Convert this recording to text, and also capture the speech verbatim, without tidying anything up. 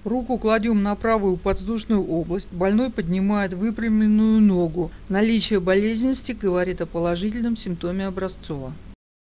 Руку кладем на правую подвздошную область. Больной поднимает выпрямленную ногу. Наличие болезненности говорит о положительном симптоме Образцова.